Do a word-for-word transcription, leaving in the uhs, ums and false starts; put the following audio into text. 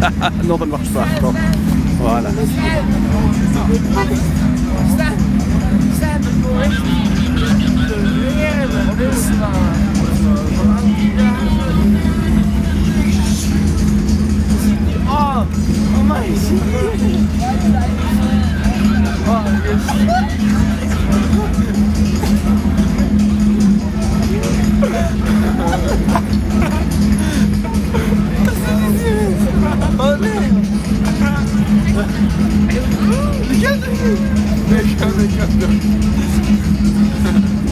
Non, ça ne marche pas. Non. Voilà. Stand, stand before it. The real, this